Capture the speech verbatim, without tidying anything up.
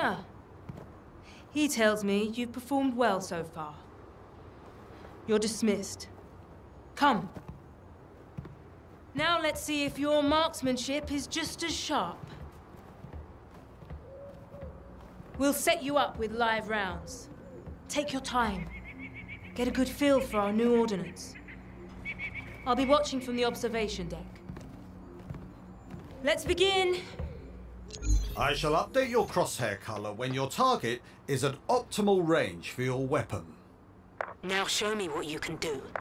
Ah. He tells me you've performed well so far. You're dismissed. Come. Now let's see if your marksmanship is just as sharp. We'll set you up with live rounds. Take your time. Get a good feel for our new ordnance. I'll be watching from the observation deck. Let's begin! I shall update your crosshair colour when your target is at optimal range for your weapon. Now show me what you can do.